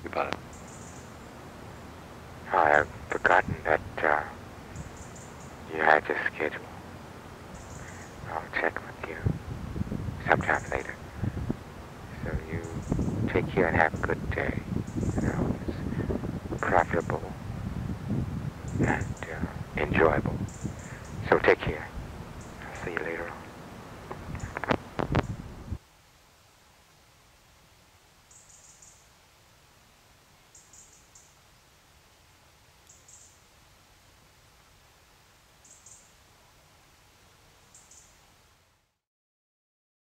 about it? I've forgotten that you had your schedule. I'll check with you sometime later. So you take care and have a good day. You know, it's profitable and enjoyable. So take care.